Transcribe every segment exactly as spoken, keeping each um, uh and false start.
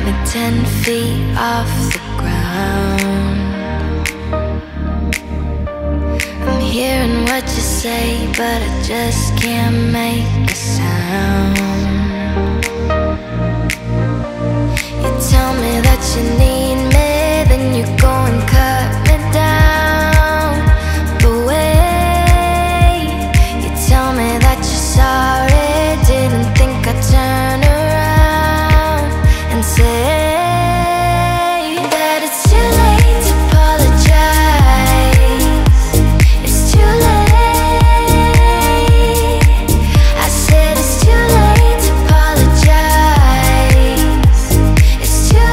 me ten feet off the ground. I'm hearing what you say, but I just can't make a sound. You tell me that you need me, then you go and cut me down. But wait, you tell me that you're sorry, didn't think I'd turn around and say that it's too late to apologize. It's too late. I said it's too late to apologize. It's too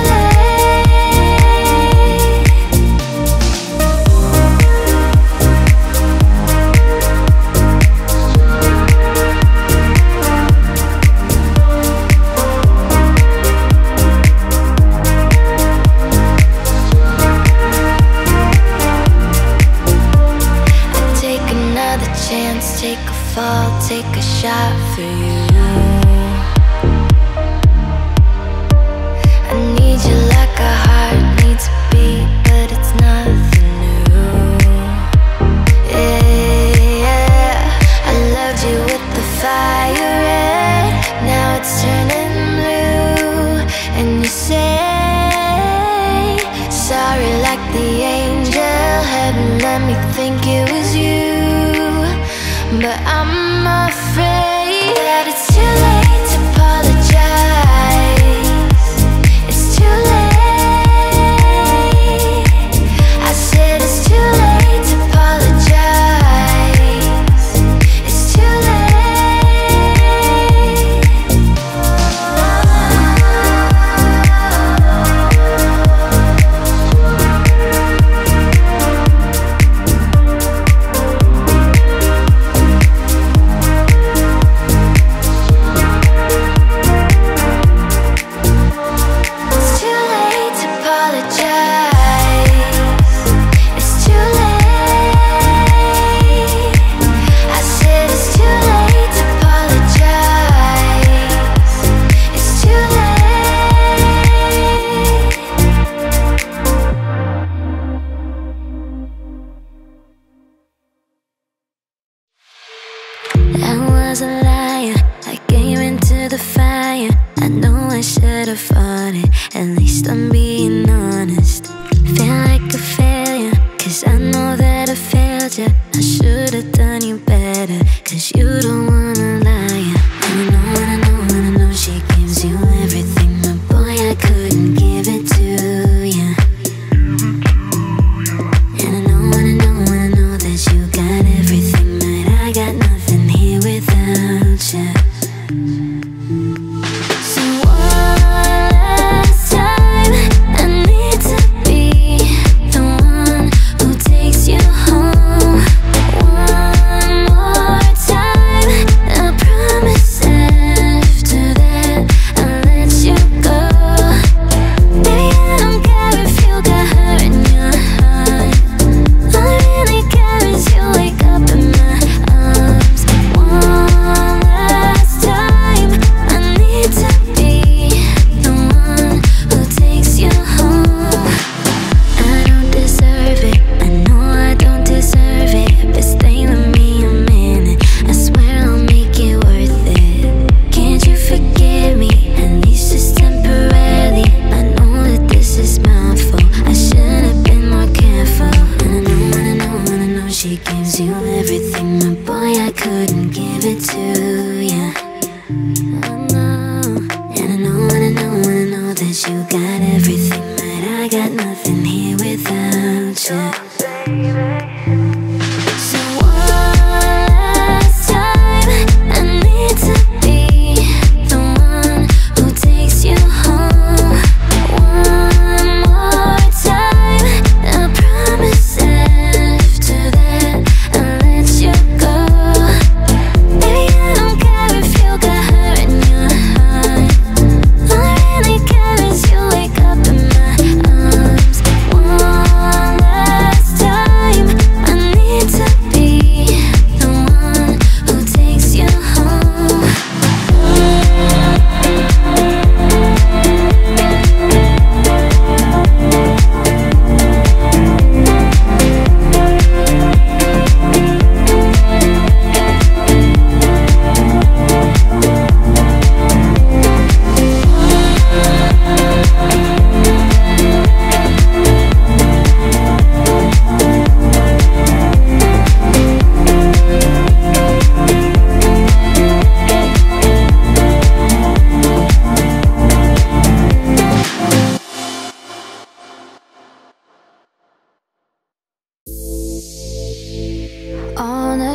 chance, take a fall, take a shot for you. I need you like a heart needs a beat, but it's nothing new. Yeah, yeah. I loved you with the fire red, now it's turning blue. And you say sorry like the angel, heaven let me think it was you. But I'm afraid that it's too late to apologize. It's too late. I said it's too late to apologize. It's too one last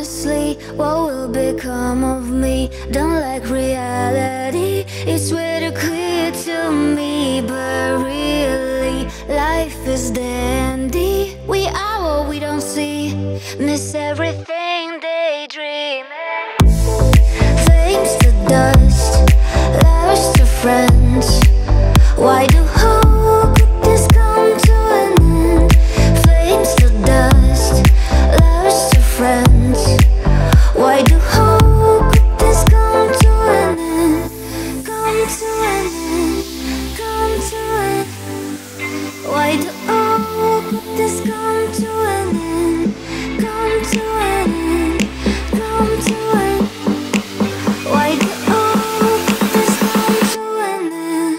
honestly, what will become of me? Don't like reality, it's way too clear to me. But really, life is dandy. We are what we don't see, miss everything daydreaming. Flames to dust, lovers to friends. Why do how could this come to an end? Flames to dust, lovers to friends. Why do how could this come to an end? Come to an end, come to an end. Why do how could this come to an end? Come to an end, come to an end. Why do how could this come to an end?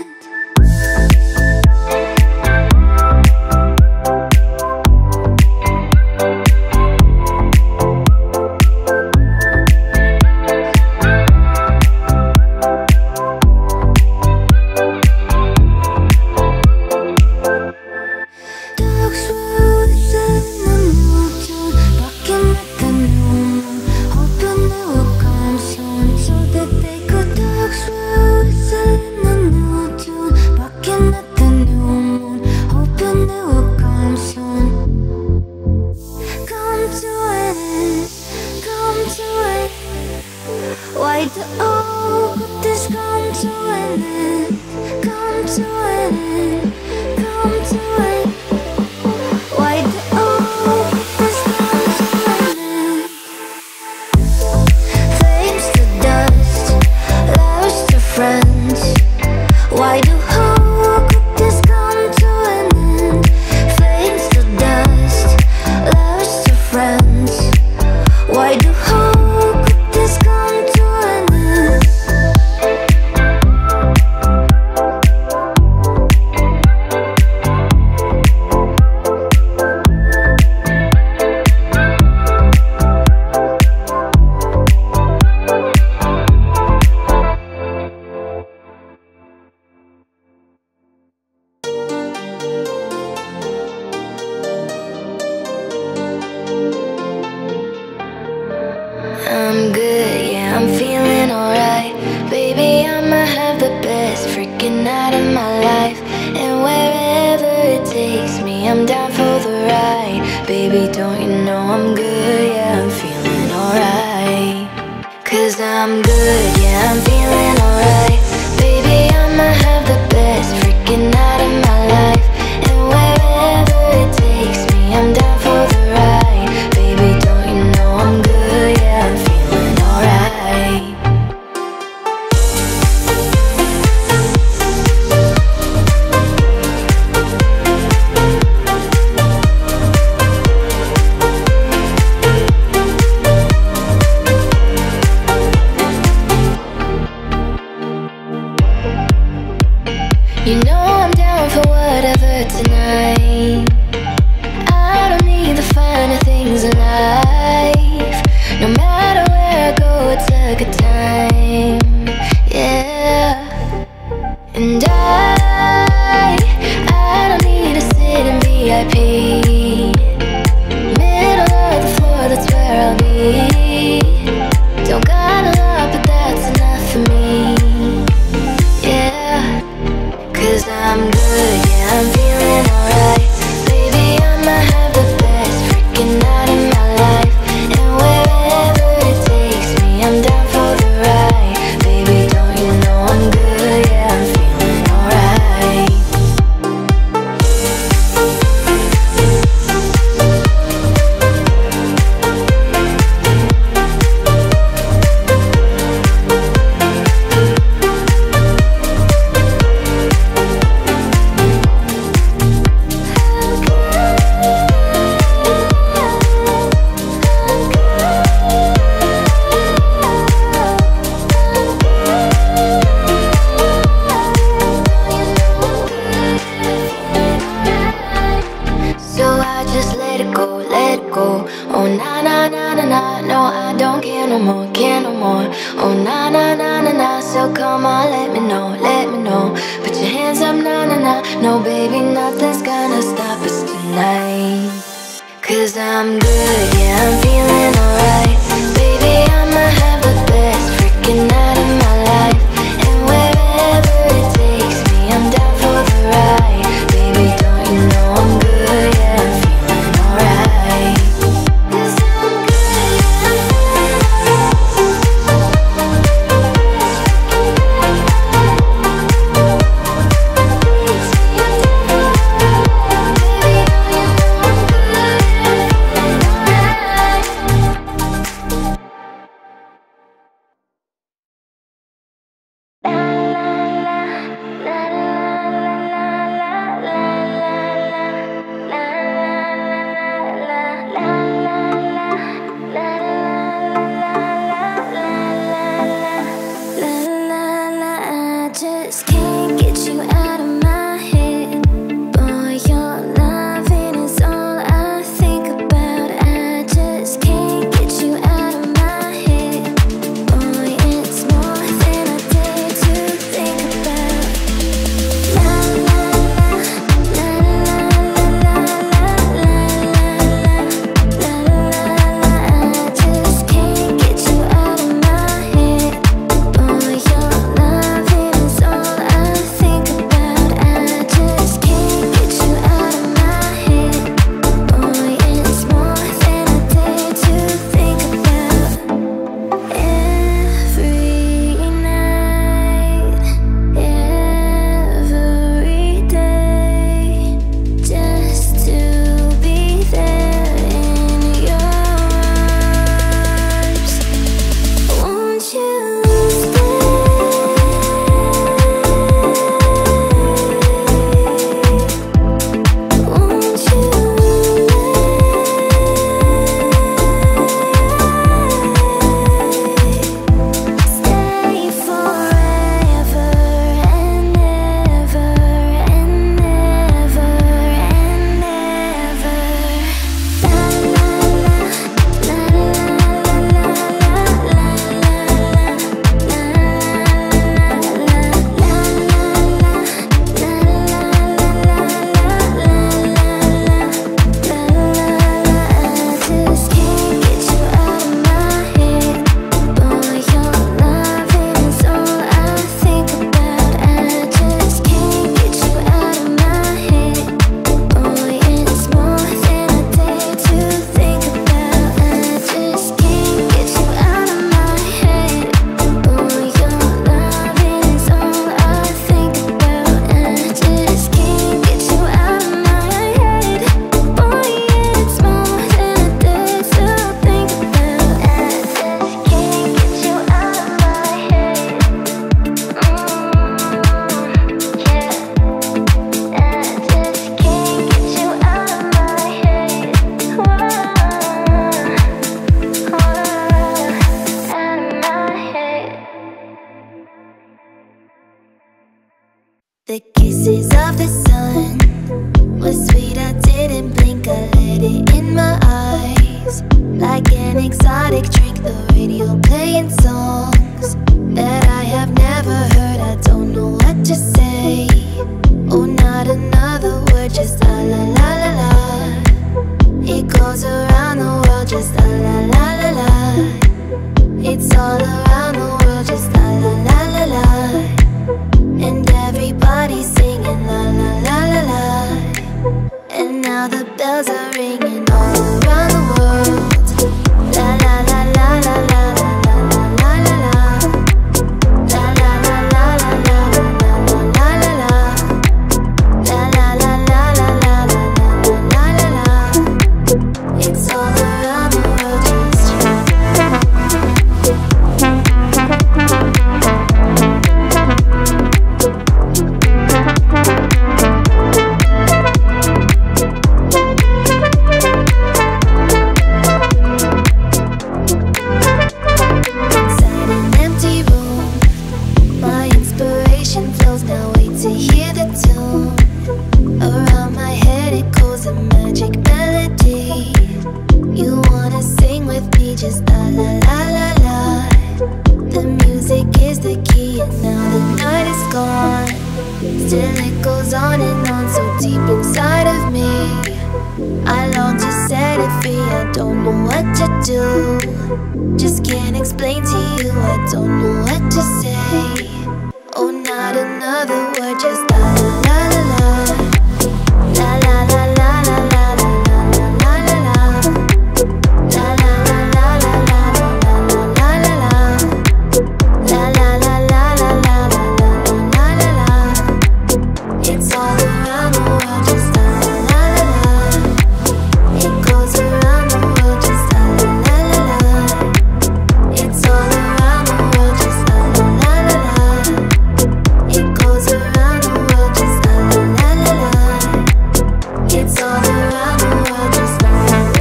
Why do all could this come to an end? Come to an end, come to an end. Why do all could this come to an end? Flames to dust, lovers to friends. Why do how could this come to an end? Flames to dust, lovers to friends. Why do how could this come to an end? I'm good, yeah, I'm feeling alright. Baby, I'ma have the best freaking night of my life. And wherever it takes me, I'm down for the ride. Baby, don't you know I'm good, yeah, I'm feeling alright. Cause I'm good, yeah, I'm feeling alright. Baby, I'ma have the best freaking night of my life. And wherever it takes me, I'm down for the ride. Baby, don't you know I'm good, yeah, I'm feeling alright. You know I'm down for whatever tonight. I don't need the finer things in life. No matter where I go, it's a good time. Yeah. And I, I don't need to sit in V I P. Middle of the floor, that's where I'll be. Don't got a lot, but that's enough for me. Yeah. Cause I'm good, yeah, I'm feeling alright. Baby, I'ma have the best freaking night of my life. And wherever it takes me, I'm down for the ride. Baby, don't you know I'm good, yeah, I'm feeling alright. So I just let it go, let it go. Oh na na na na na, no I don't care no more, care no more. Oh na na na na na, so come on, let me know, let me know. Put your hands up, na na na. No baby, nothing's gonna stop us tonight. Cause I'm good, yeah, I'm feeling alright. It's all around the world, just inside an empty room. My inspiration flows, now wait to hear the tune. Around my head it goes a magic melody. You wanna sing with me, just la la la la la. The music is the key and now the night is gone. Still it goes on and on, so deep inside of me. I long to set it free, I don't know what to do. Just can't explain to you, I don't know what to say. Oh, not another word, just la la la la la. La la la la la la la la la la la. La la la la la la la la la la la. La la la la la la la la la la. It's all around the world, just la la la la la. It goes around the world, just la la la la la. It's all around the world, just la la la la la. It goes around the world, just la la la la la. It's all around the world, just la la la la.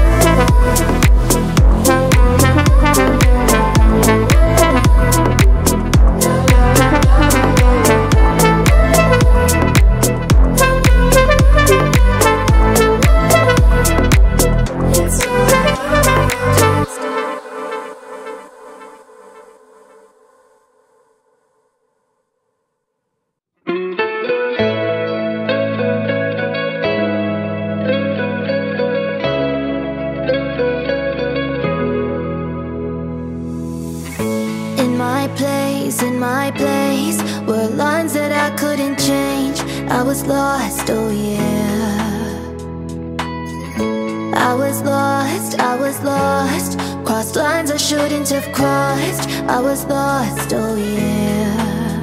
In my place, in my place, were lines that I couldn't change. I was lost, oh yeah. I was lost, I was lost. Crossed lines I shouldn't have crossed. I was lost, oh yeah.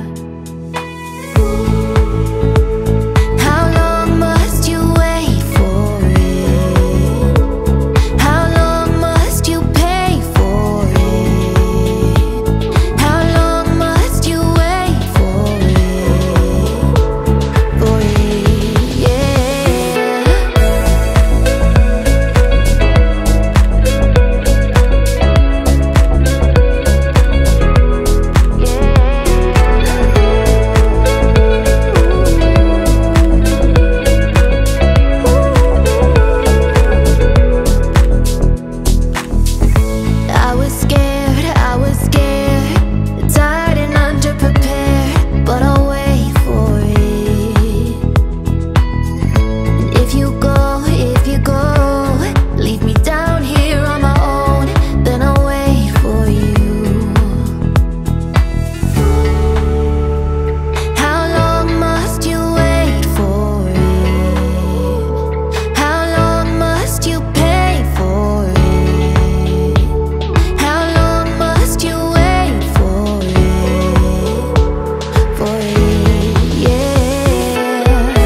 How long must you wait for it? How long must you pay for it? How long must you wait for it? For it, yeah. I was scared, I was scared, tired and underprepared, but I'll wait for it. And if you go, if you go, leave me down here on my own, then I'll wait for you. How long must you wait for it? How long must you pay for it? How long must you wait for it? For it, yeah.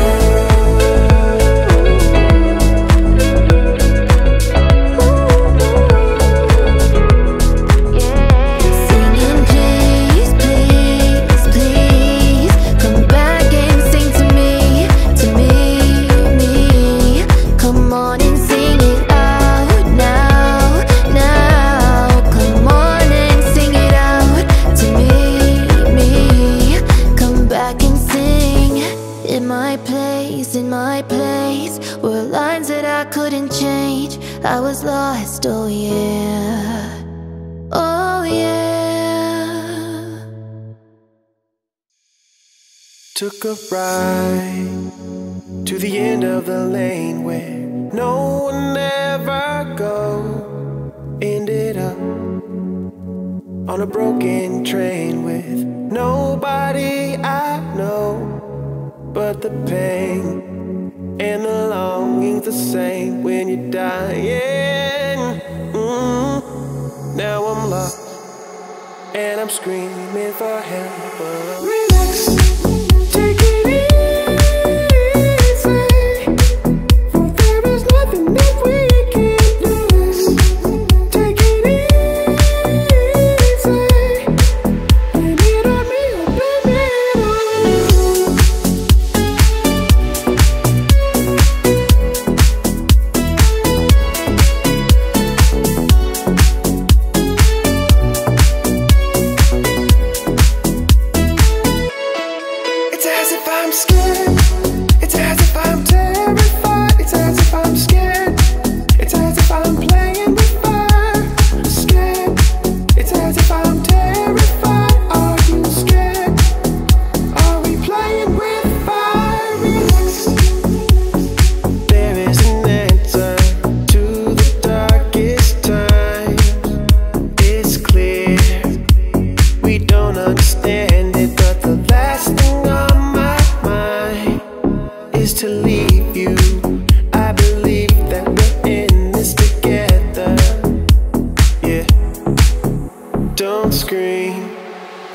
Singing, please, please, please, come back and sing to me, to me, me. Come on and sing it out now, now. Come on and sing it out to me, me. Come back and sing. In my place, in my place, were lines that I couldn't change. I was lost, oh yeah, oh yeah. Took a ride to the end of the lane where no one ever go. Ended up on a broken train with nobody I know. But the pain and the longing's the same when you're dying. mm. Now I'm lost and I'm screaming for help. Relax, take it easy, for there is nothing that we can do.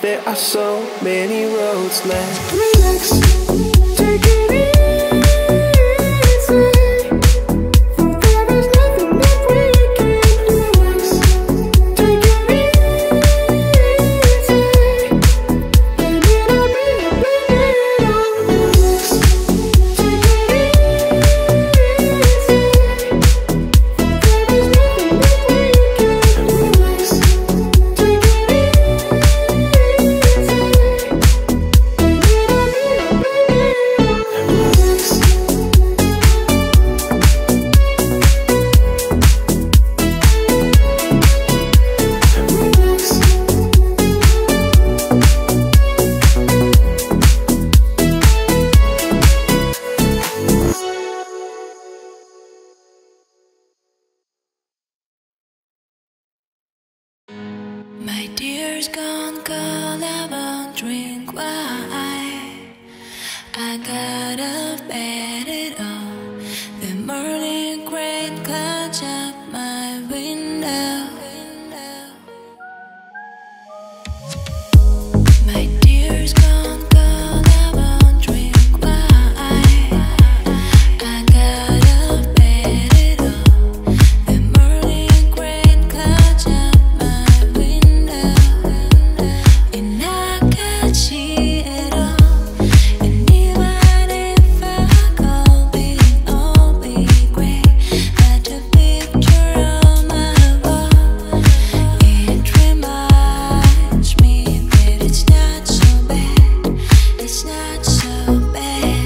there are so many roads left. Relax, take it easy. My dear's gone cold, I won't drink wine. I got up bed at all. The morning rain clouds up my window. My dear's gone cold, I won't drink wine. I got up bed at all. The morning rain clouds up my window. And I can't see it all. And even if I go big, all be great. Got a picture on my wall. It reminds me that it's not so bad. It's not so bad.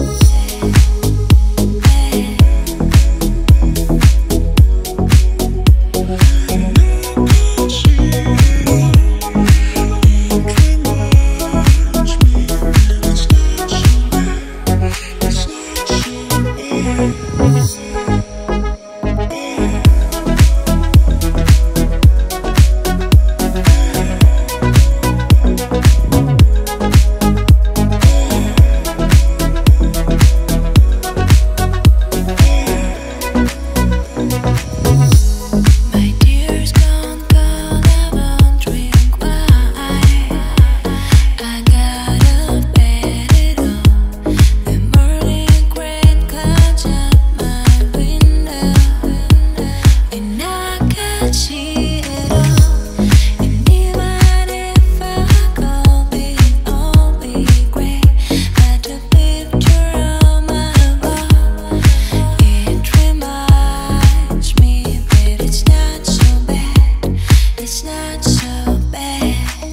My dear's gone cold, I won't drink wine. I got up bed at all. The morning rain clouds up my window. And I can't see it all. And even if I go big, all be great. Got a picture on my wall. It reminds me that it's not so bad. It's not so bad.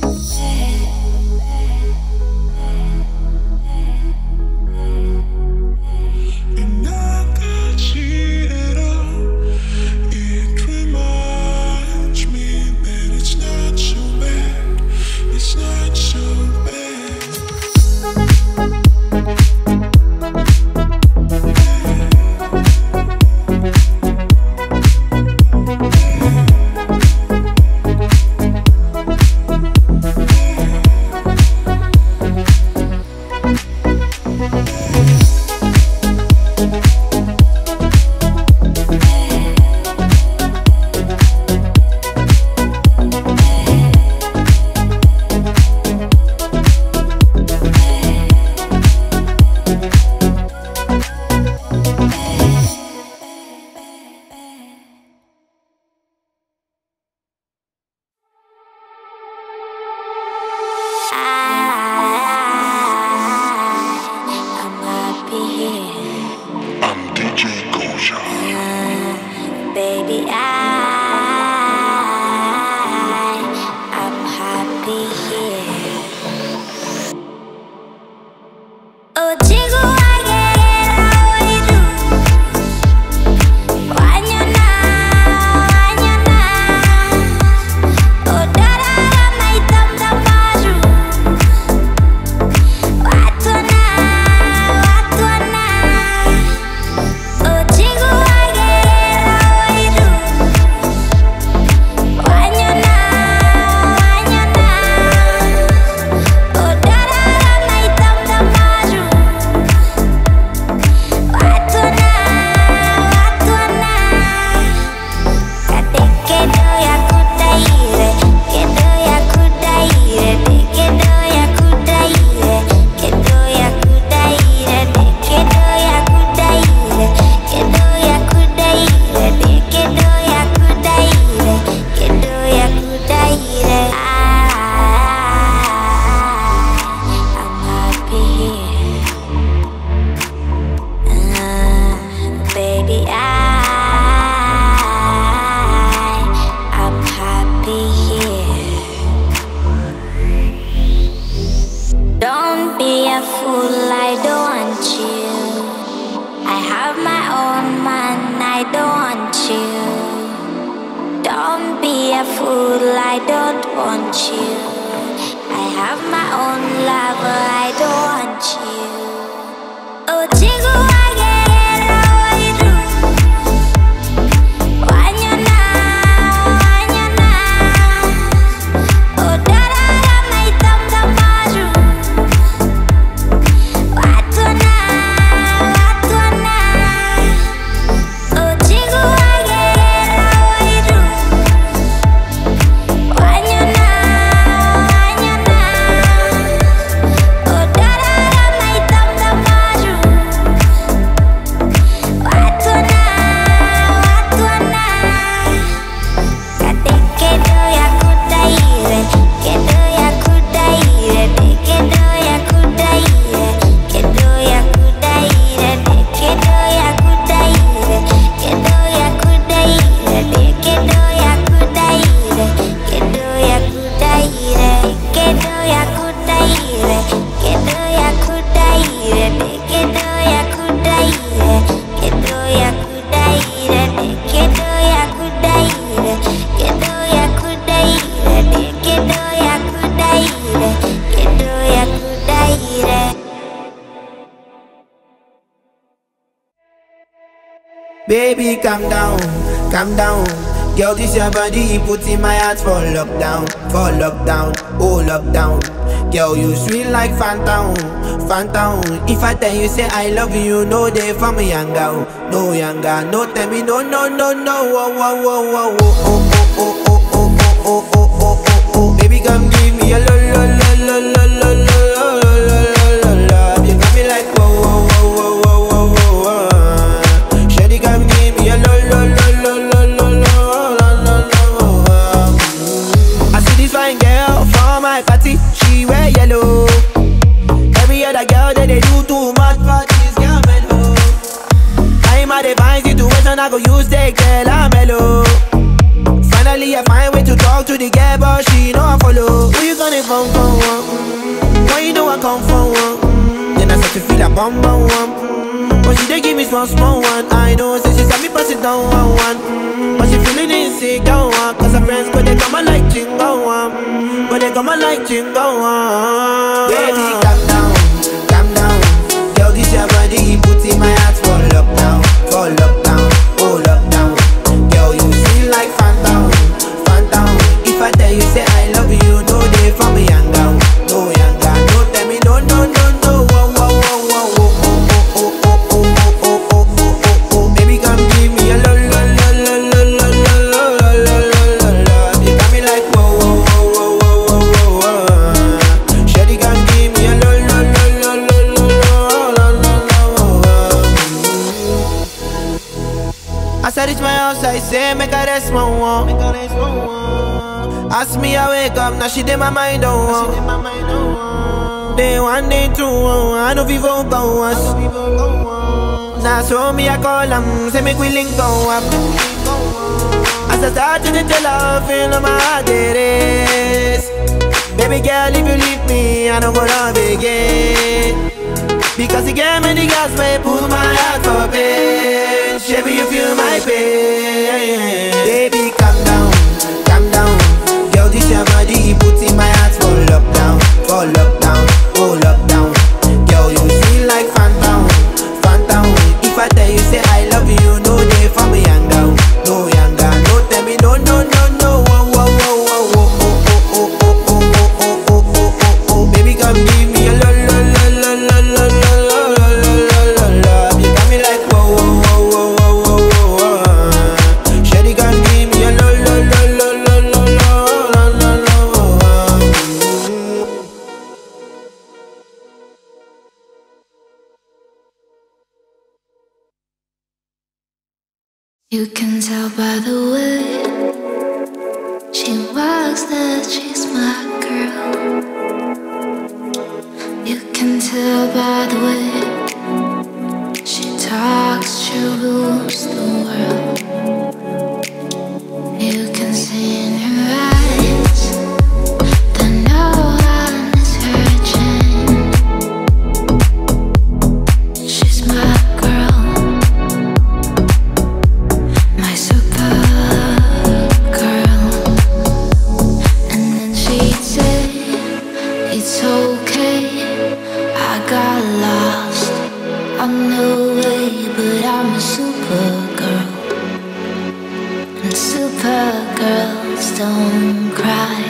And I can't see it all. It reminds me that it's not so bad. It's not so bad. I'm happy here. I'm D J Goja. Baby, I, I'm happy here. Oh, Chico, I get it, how we do. Wanyana, wanyana. Oh, dada, my tam tam maru. Watwana, watwana. Oh, Chico, I get it, how we do. fool, I don't want you. I have my own lover, I don't want you. Oh, Chigu, I get how you do. When you're now, when you're now. Oh, da da da, my thumb thumb baju. What to now, what to now. Oh, Chigu, I get how you do. When you're now, when you're now. Oh, da da da, my thumb thumb baju. What to now, what to now. Kate ke do ya kudaire, ke do ya kudaire, ke do ya kudaire, ke do ya kudaire, ke do ya kudaire, ke do ya kudaire, ke do ya kudaire, ke do ya kudaire, ke do ya kudaire, ke do ya kudaire, ke do ya kudaire, ke do ya kudaire, ke do ya kudaire, ke do ya kudaire, ke do ya kudaire, ke do ya kudaire. Baby, calm down, calm down. Girl, this your body, put in my heart for lockdown, for lockdown, oh lockdown. Girl, you sweet like phantom, phantom. If I tell you say I love you, no day for me younger, no younger. No tell me no, no, no, no. Oh, oh, oh, oh, oh, oh, oh, oh, oh, oh, oh, oh, oh, oh, oh. Baby, come give me a lo, lo, lo, lo, lo, lo, lo, lo, lo, lo, lo. You got me like whoa, whoa, whoa, whoa, whoa, whoa, whoa. Shawty, come give me a lo, lo, lo, lo, lo, lo, lo, lo, lo. I see this fine girl for my party, she wear yellow. Every other girl that they do too much for this girl mellow. I'm at a fine situation, I go use the girl I'm mellow. Finally I find way to talk to the girl, but she know I follow. Who you gonna phone for? Mm, Why you know I come for one? Mm, Then I start to feel a bum bum one. Mm, But she dey give me small small one. I know, say she said me pass it down one one. Mm, But she feeling insecure one, cause her friends but they come and like chingo one. Mm, But they come and like chingo one. Baby, calm down, calm down. Girl, this your body, put in my heart for lockdown, for lockdown, oh lockdown. Girl, you feel like phantom, phantom. If I tell you say I love you, no day for me younger, no younger. No tell me no, no, no, no. Oh, oh, oh, oh, oh, oh, oh, oh, oh, oh, oh, oh, oh, oh. Baby, come give me a lo, lo, lo, lo, lo, lo, lo, lo, lo, lo, lo. You got me like whoa, whoa, whoa, whoa, whoa, whoa, whoa. Shawty, come give me a lo, lo, lo, lo, lo, lo, lo, lo, lo. As I reach my house, I say, make a rest, my one. Ask me, I wake up, now she did my mind, oh. Day one, day two, oh, I know people go us. Now so me, I call them, say make we link go up. As I start to tell her, feel my heart it is. Baby girl, if you leave me, I don't go love again. Because you gave me the gas, may pull my heart for pain. Baby, you feel my pain. Baby, calm down, calm down. Girl, this your body, put in my heart for lockdown, for lockdown, oh lockdown. Girl, you feel like phantom, phantom. If I tell you say I love you, no day for me younger, no younger. No tell me no, no, no, no. Oh, oh, oh, oh, oh, oh, oh, oh, oh, oh, oh, oh, oh, oh. Baby, come give me a lo, lo, lo, lo, lo, lo, lo, lo, lo, lo, lo. You got me like whoa, whoa, whoa, whoa, whoa, whoa, whoa. Shawty, come give me a lo, lo, lo, lo, lo, lo, lo, lo, lo, lo. You can tell by the way she walks that she's my girl. You can tell by the way she talks, she rules the world. You can see in her eyes that no one is hurting. She's my girl, my super girl. girls don't cry.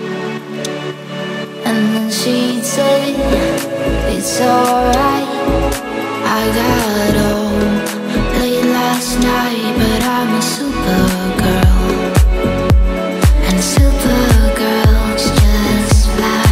And then she'd say, it's alright. I got home late last night, but I'm a supergirl, and supergirls just fly.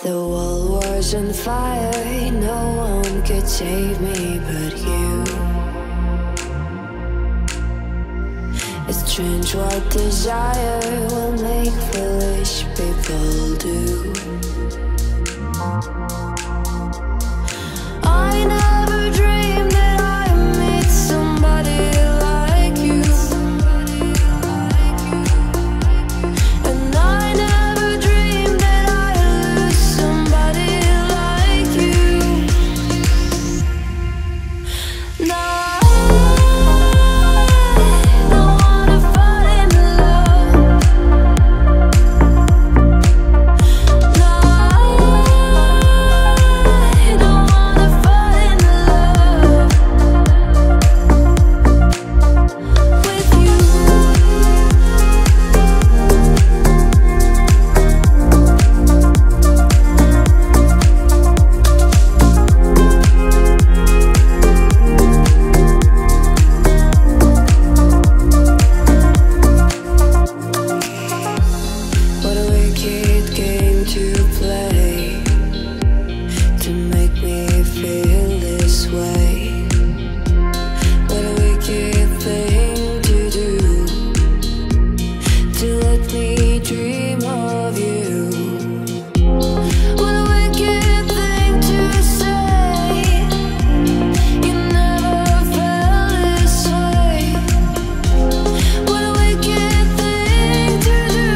The world was on fire, no one could save me but you. It's strange what desire will make foolish people do. I never dreamed that I'd meet somebody like you, and I never dreamed that I'd lose somebody like you. Now I don't wanna fall in love. Now I don't wanna fall in love with you. What a wicked game to play to make me feel this way. What a wicked thing to do to let me dream of you. What a wicked thing to say. You never felt this way. What a wicked thing to do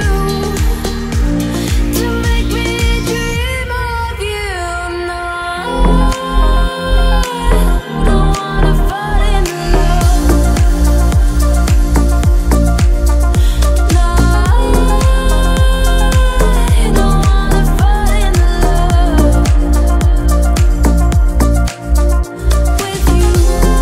to make me dream of you. No, I don't wanna fall in love. No, I don't wanna fall in love with you.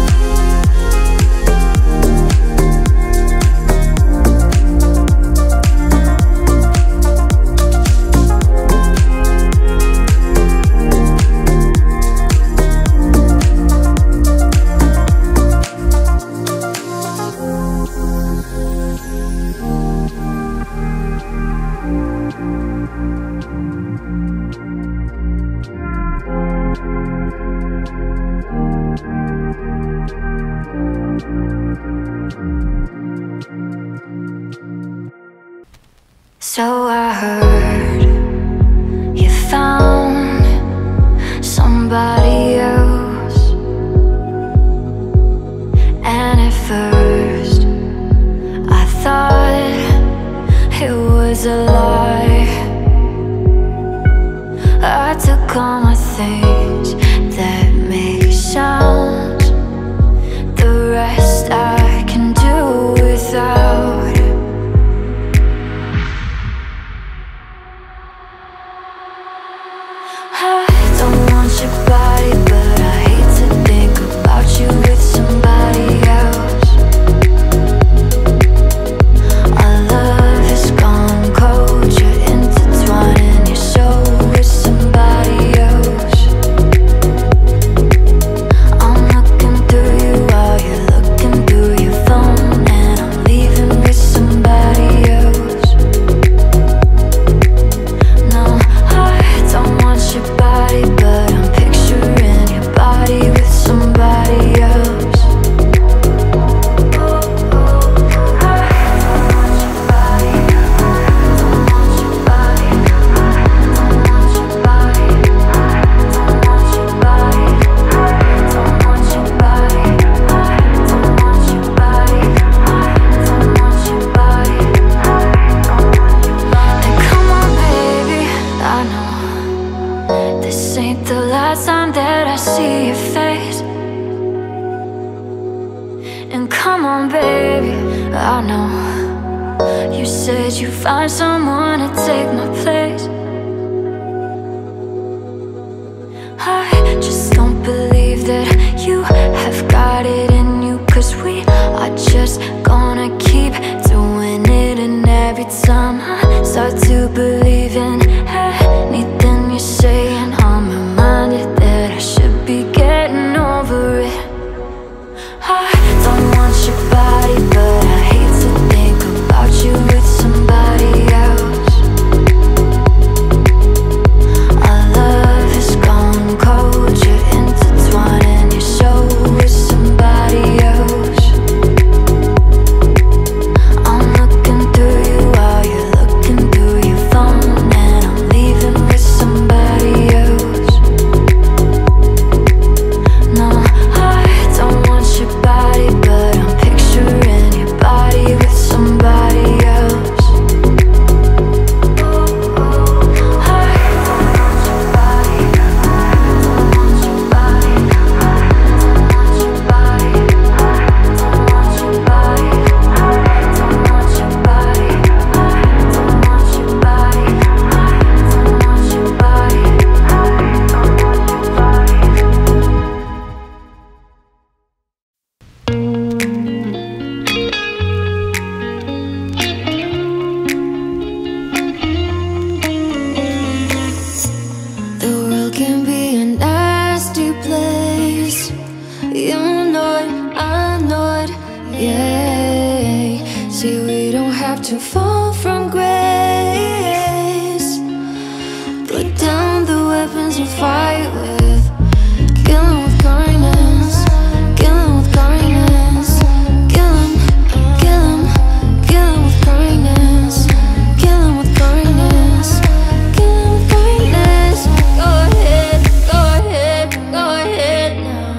So I heard you found somebody else, and at first I thought it was a lie. I took all my things that make sounds, the rest I can do without. I don't want your body, but I hate to think about you with somebody else. Our love has gone cold, you're intertwining your soul with somebody else. I'm looking through you while you're looking through your phone, and I'm leaving with somebody else. No, I don't want your body, but I'm picturing your body with somebody else. Oh, oh, I don't want your body, I don't want your body, I don't want your body, I don't want your body, I don't want your body, I don't want your body, I don't want your body, I don't want your body. And come on, baby, I know this ain't the last time that I see your face. And come on, baby, I know you said you'd find someone to take my place. I just don't believe that you have got it in you, 'cause we are just gonna keep doing it. And every time I start to believe in anything you're saying, I'm reminded that I should be getting over it. I don't want your body, but I hate to think about you with somebody else. You know it, I know it, yeah. See, we don't have to fall from grace. Put down the weapons you fight with. Kill 'em with kindness. Kill 'em with kindness. Kill 'em, kill 'em, kill 'em with kindness. Kill 'em with kindness. Kill 'em with kindness. Go ahead, go ahead, go ahead now.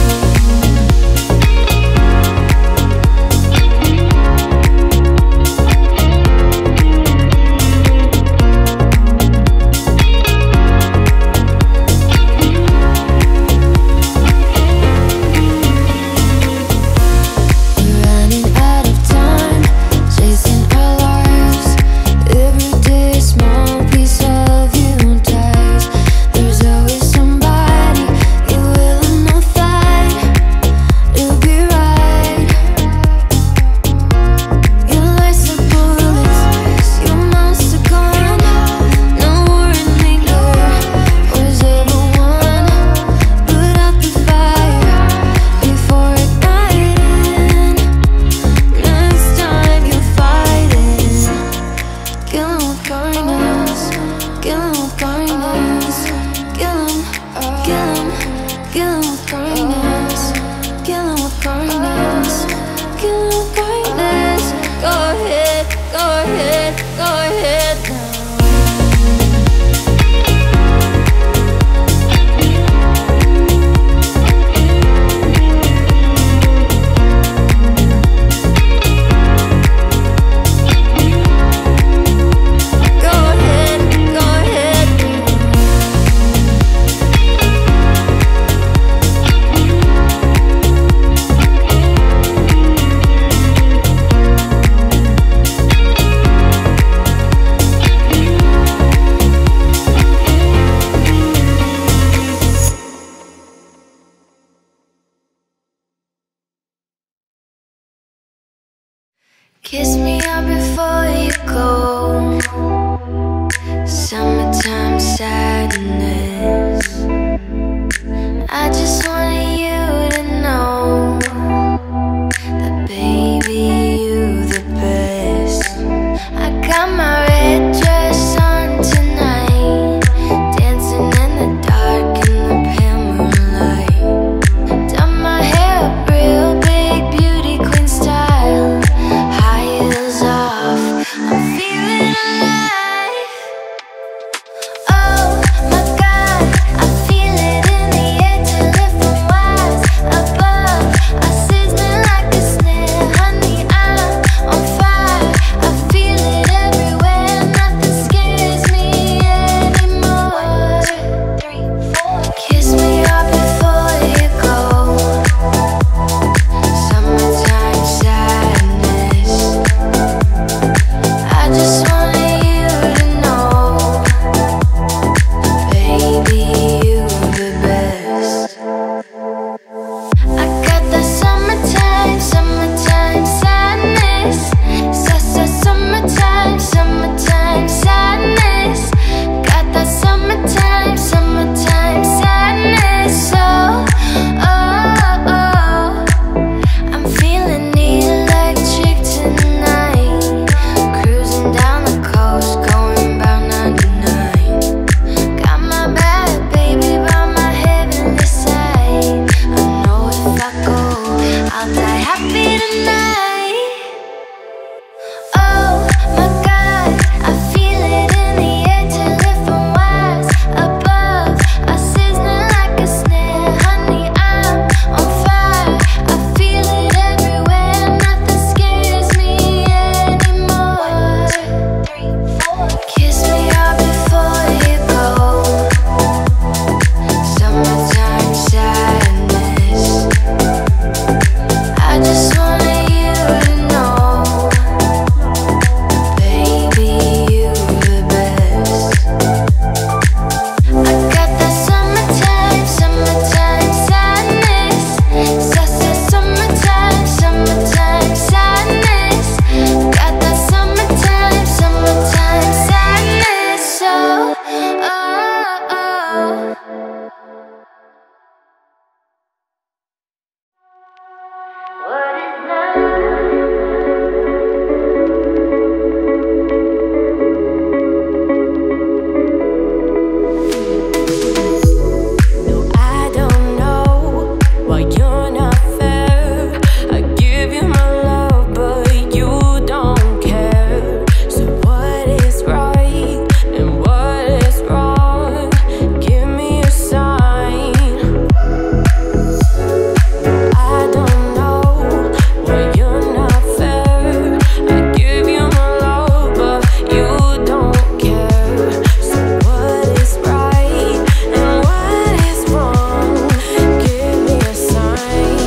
Kiss me up before you go. Summertime sadness. I just wanted you to know that baby, you the best. I got my red dress on tonight, dancing in the dark in the pale moonlight. Done my hair up real big, beauty queen style. Heels off, I'm feeling alive. Oh my God, I feel it in the air till it from wise above. I sizzling like a snare, honey, I'm on fire. I feel it everywhere, nothing scares me anymore. Kiss me up before you go. Summertime sadness. I just wanted you to know, baby, you the best. I got the summertime, summertime sadness. Sa-sa summertime, summertime sadness. Got that summertime, summertime sadness. Oh, oh, oh. I'm feeling electric tonight. Cruising down the coast, going about ninety-nine. Got my bad baby by my heavenly side. I know if I go, I'll die happy tonight. Oh my God, I feel it in the air till it from wise above. I sizzling like a snare, honey, I'm on fire. I feel it everywhere, nothing scares me anymore. Kiss me up before you go. Summertime sadness. I just wanted you to you're not fair. I give you my love, but you don't care. So what is right and what is wrong? Give me a sign. I don't know why you're not fair. I give you my love, but you don't care. So what is right and what is wrong? Give me a sign.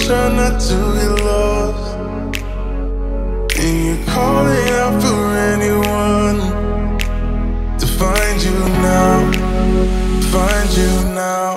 try not to get lost. And you're calling out for anyone to find you now, find you now.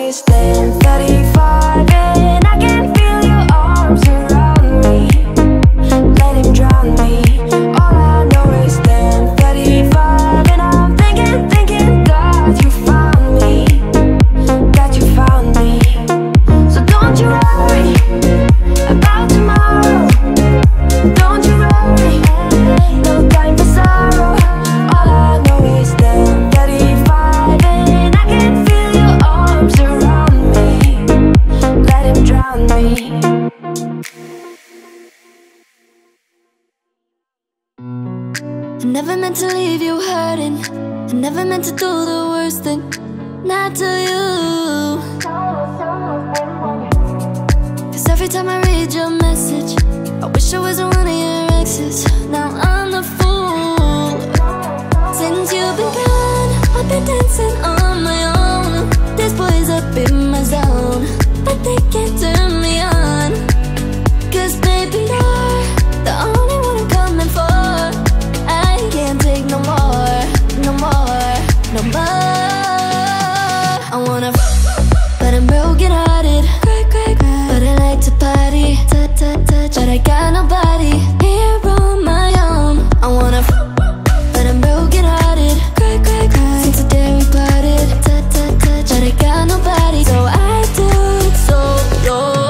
is ten thirty-five and I can feel your arms around me. Let him drown me. All I know is ten thirty-five and I'm thinking, thinking that you found me, that you found me. So don't you worry about tomorrow. Don't you worry, no time for sorrow. All I know is ten thirty-five and I can feel your arms around me. Let him drown me. I never meant to leave you hurting. I never meant to do the worst thing, not to you. Cause every time I read your message, I wish I wasn't one of your exes. Now I'm the fool. Since you've been gone, I've been dancing on my own. These boys up in my zone, but they can't turn me on. Cause baby, you're the only one I'm coming for. I can't take no more, no more, no more. I wanna f, but I'm broken hearted. But I like to party, touch, touch, touch. But I got nobody here on my own. I wanna f, but I'm broken hearted. Since the day we parted, touch, touch, touch. But I got nobody, so I do it solo.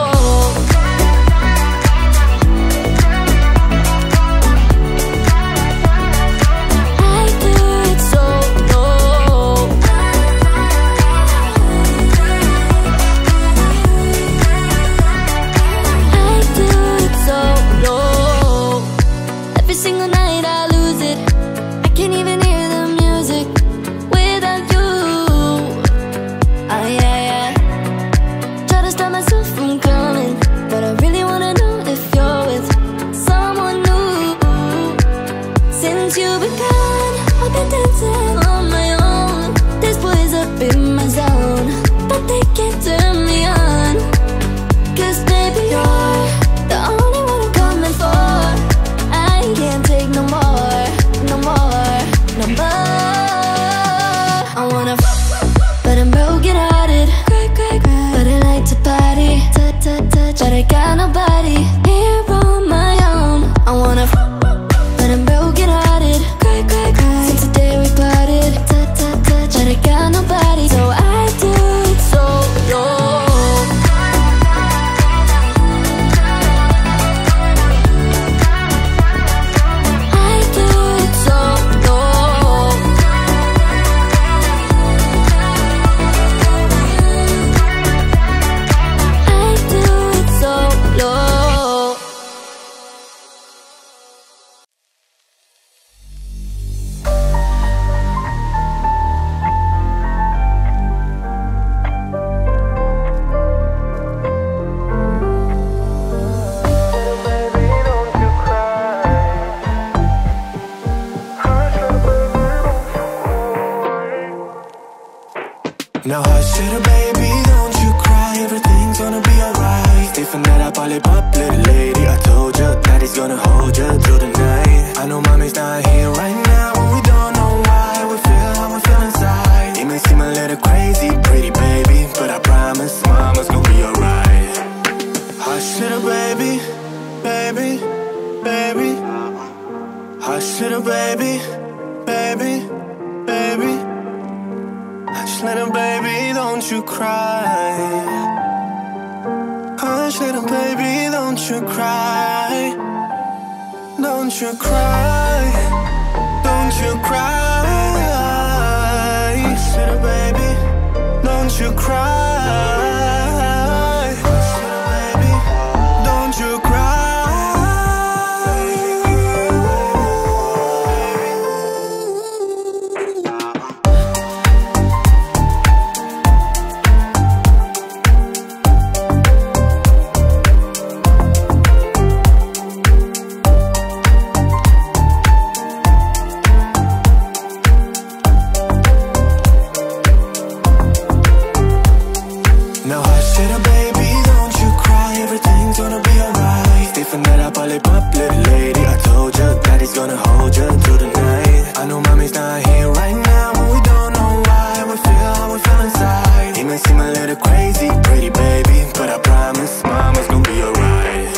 But I got nobody here on my own. I wanna f, but I'm broken hearted. Since the day we parted, touch, touch, touch. But I got nobody, so I do it solo. Now hush little baby, don't you cry. Everything's gonna be alright. Different that I probably pop, little lady. I told you that he's gonna hold you through the night. I know mommy's not here right now, and we don't know why. We feel how we feel inside. It may seem a little crazy, pretty baby, but I promise mama's gonna be alright. Hush little baby, baby, baby. Hush little baby, baby, baby. Hush little baby, don't you cry. Hush little baby, don't you cry. Don't you cry. Don't you cry. Hush little baby, don't you cry. Hush little baby, don't you cry. seem a little crazy, pretty baby, but I promise mama's gonna be alright.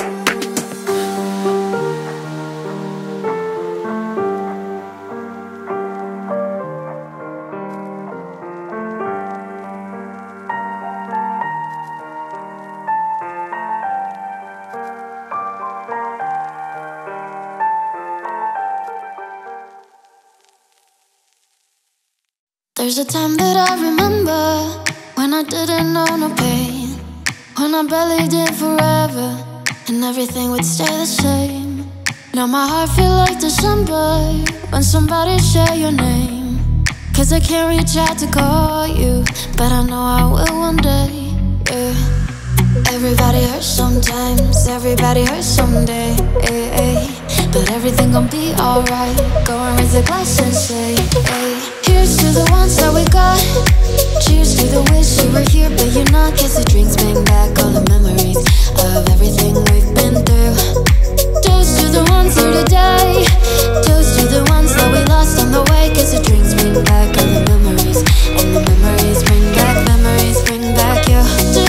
There's a time that I remember when I didn't know no pain, when I believed in forever and everything would stay the same. Now my heart feels like December when somebody share your name. Cause I can't reach out to call you, but I know I will one day, yeah. Everybody hurts sometimes, everybody hurts someday, eh, eh. But everything gon' be alright. Go and raise a glass and say, hey. Here's to the ones that we got. Cheers to the wish you were here but you're not. Cause the drinks bring back all the memories of everything we've been through. Toast to the ones here today. Toast to the ones that we lost on the way. Cause the drinks bring back all the memories, and the memories bring back, memories bring back you.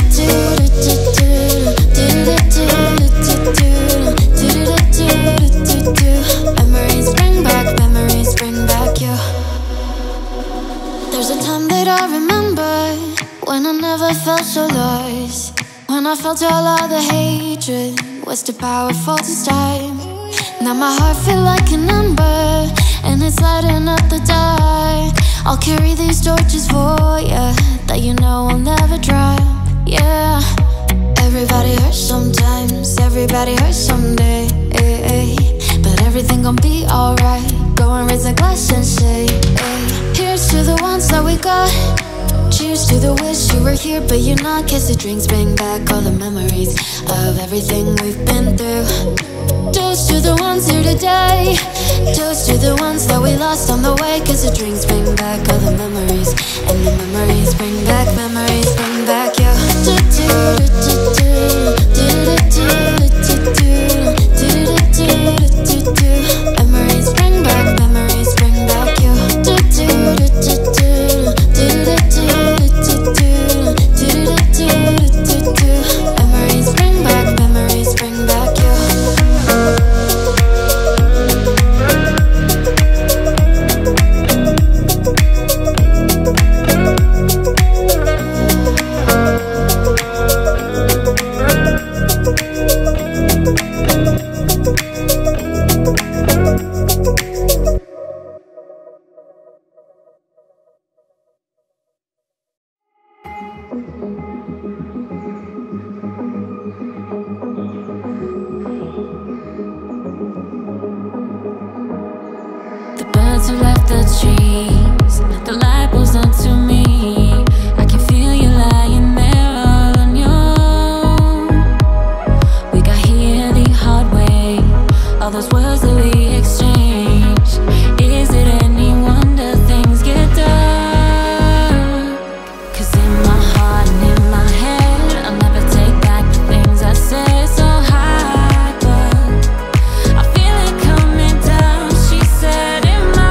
Memories bring back, memories bring back you. There's a time that I remember when I never felt so lost, when I felt all of the hatred was too powerful to stop. Now my heart feel like an ember and it's lighting up the dark. I'll carry these torches for you that you know will never drop, yeah. Everybody hurts sometimes, everybody hurts someday, eh, eh. But everything gon' be alright. Go and raise a glass and say, hey. Here's to the ones that we got. Cheers to the wish you were here but you're not. Cause the drinks bring back all the memories of everything we've been through. Toast to the ones here today. Toast to the ones that we lost on the way. Cause the drinks bring back all the memories, and the memories bring back, memories bring back you. Memories bring back, memories bring back you. Memories bring back, memories bring back you. Who left the trees, the light pulls onto me. I can feel you lying there all on your own. We got here the hard way, all those words that we exchanged. Is it any wonder things get dark? Cause in my heart and in my head, I'll never take back the things I said so high, but I feel it coming down. She said in my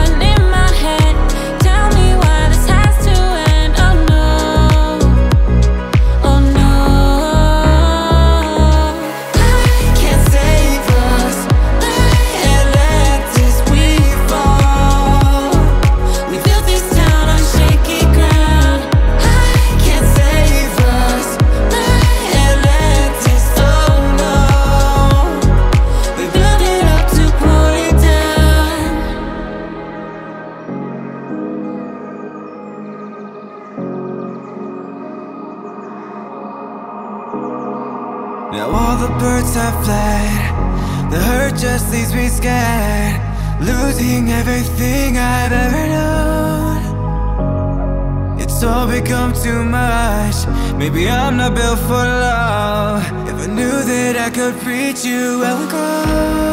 Now all the birds have fled, the hurt just leaves me scared, losing everything I've ever known. It's all become too much, maybe I'm not built for love. If I knew that I could reach you, I would go.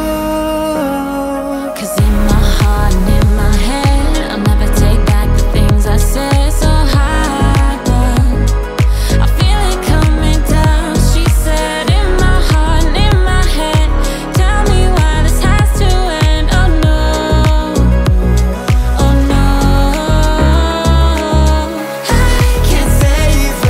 Cause in my heart and in my head, I'll never take back the things I said so high, but I feel it coming down. She said in my heart and in my head, tell me why this has to end. Oh no, oh no, I can't save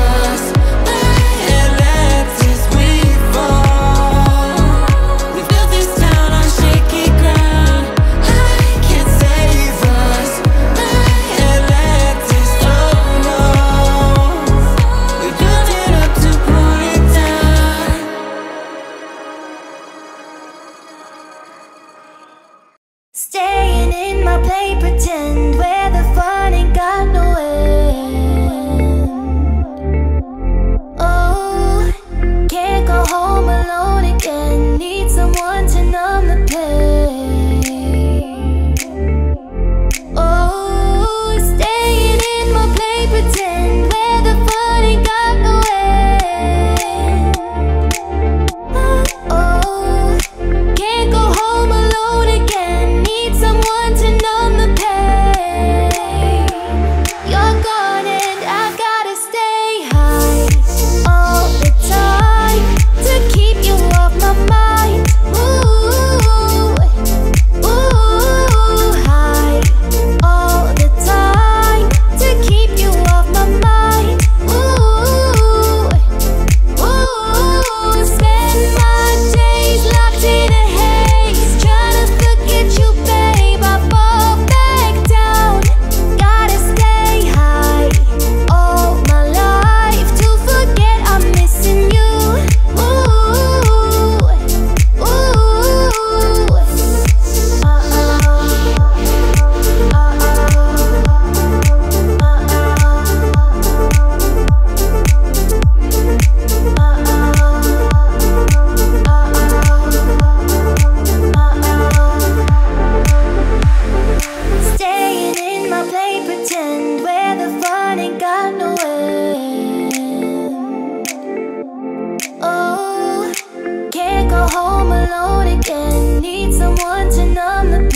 alone again. Need someone to numb the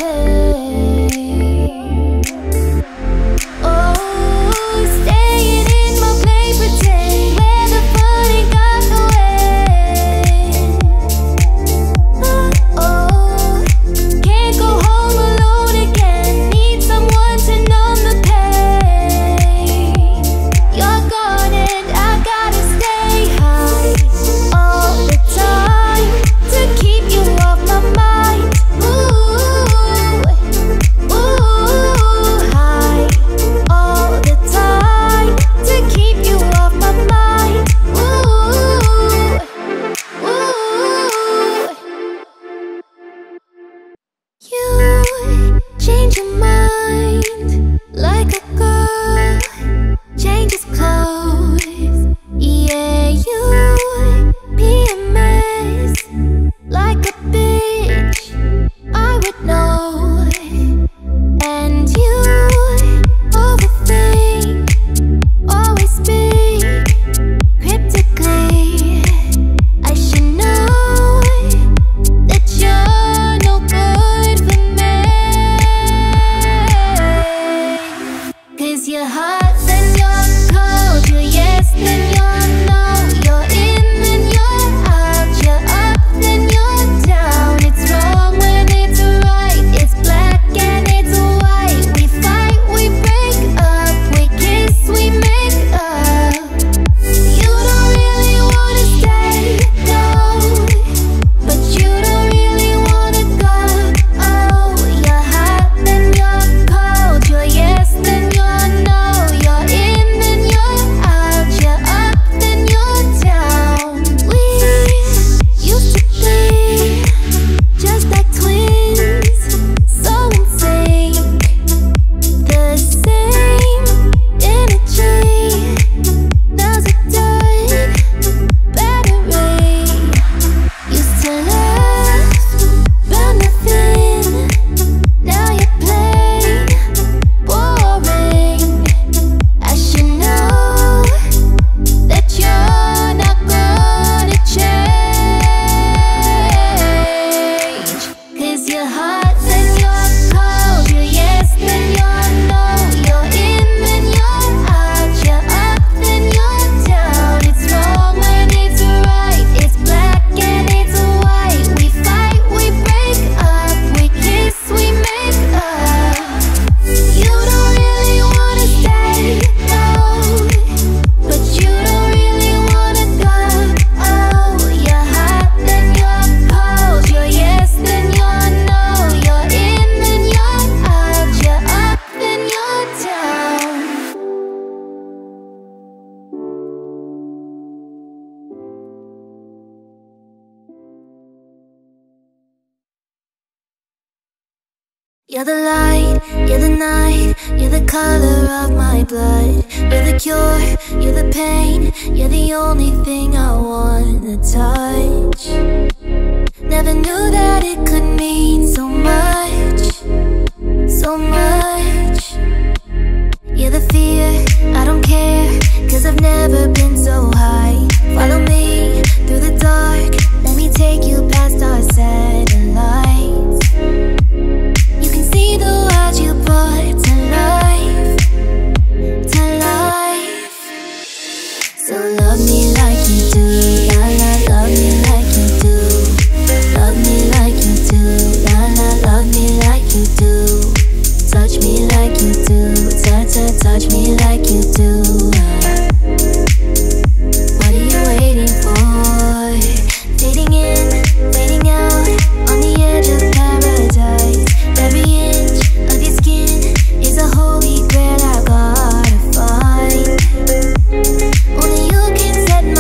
pain. Oh, staying in my play pretend where the fun ain't got no end. Oh, can't go home alone again. Need someone to numb the pain. You're gone and I gotta stay high all the time to keep you off my mind. Ooh, ooh, high all the time to keep you off my mind. Ooh, ooh. You change your mind like a girl changes clothes. Yeah, you be a mess like a bitch. I would know. And you overthink, always speak cryptically. I should know that you're no good for me. 'Cause you're hot, then you're cold. You're yes, then you're no. You're in, then you're out. You're up, then you're down. It's wrong when it's right. It's black and it's white. We fight, we break up. We kiss, we make up. You don't really wanna stay, no. But you don't really wanna go. Oh, you're hot, then you're cold. You're yes, then you're no. You're in, then you're out. You're up, then you're down. We used to be just like twins, so in sync. The same energy. Now's a dead battery. Used to laugh about nothing. Now you're plain boring. I should know that you're not gonna change. 'Cause you're hot, then you're cold. You're yes, then you're no. You're in, then you're out. You're up, then you're down. It's wrong when it's right. It's black and it's white. We fight, we break up. We kiss, we make up. You don't really wanna stay, no. But you don't really wanna go. Oh, you're hot, then you're cold. You're yes, then you're no. You're in, then you're out. You're up, then you're down. You're the light, you're the night, you're the color of my blood. You're the cure, you're the pain, you're the only thing I wanna touch. Never knew that it could mean so much, so much. You're the fear, I don't care, 'cause I've never been so high. Follow me through the dark, let me take you past our satellites. You can see the world you brought to life, to life. So love me like you do, la la, love me like you do. Love me like you do, la la, love me like you do. Touch me like you do, touch, touch, touch me like you do. What are you waiting for? Fading in, fading out, on the edge of paradise. Every inch of your skin is a holy grail I gotta find. Only you can set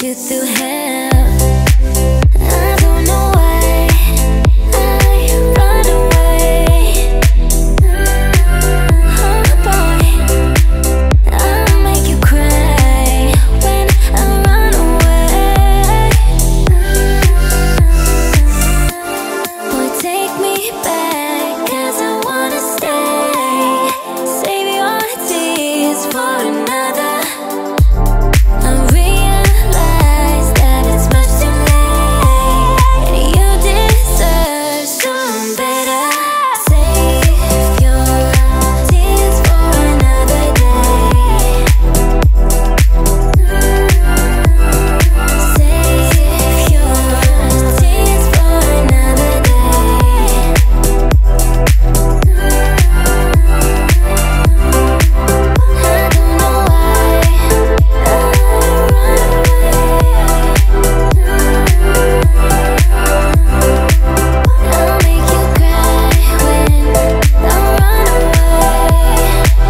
put you through hell. I don't know why I run away. Oh boy, I'll make you cry when I run away. Boy, take me back, 'cause I wanna stay. Save your tears for another. I realize that it's much too late. You deserve some better. Save your tears for another day. Save your tears for another day. I don't know why I run away. I'll make you cry when I run away.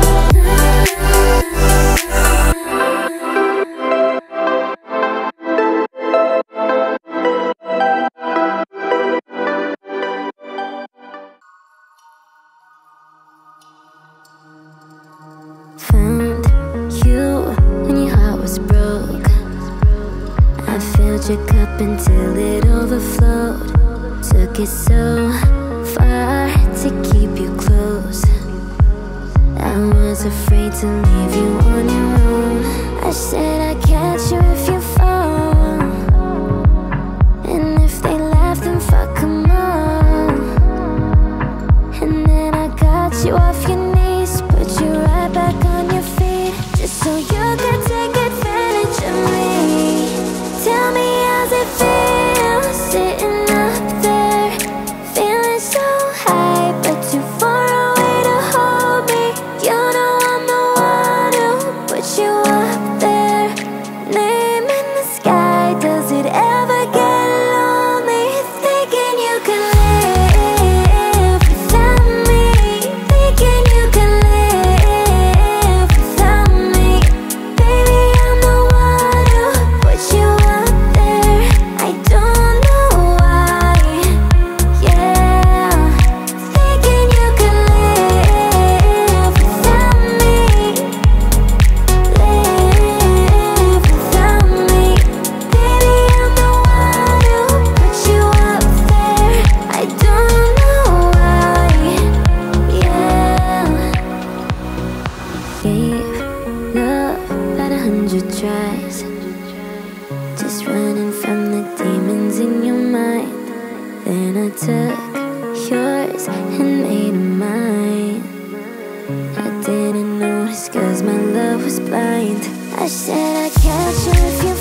Found you when your heart was broke. I filled your cup until it overflowed. Took it so far to keep you close. I was afraid to leave you on your own. I said I'd catch you if you fall, and if they laugh then fuck 'em all. And then I got you off your knees, put you right back on your feet, just so you could take advantage of me. Tell me, how's it feel sitting up there, feeling so high but too far away to hold me? You know I'm the one who put you up there. Name in the sky, does it ever get lonely? Thinking you could live without me. Thinking you could live without me. Baby, I'm the one who put you up there. I don't know why, yeah. Thinking you could live without me. Live without me. Baby, I'm the one who put you up there. I don't know why, yeah. Gave love about a hundred tries, just running from the demons in your mind. Then I took yours and made 'em mine. I didn't notice 'cause my love was blind. I said I'd catch you if you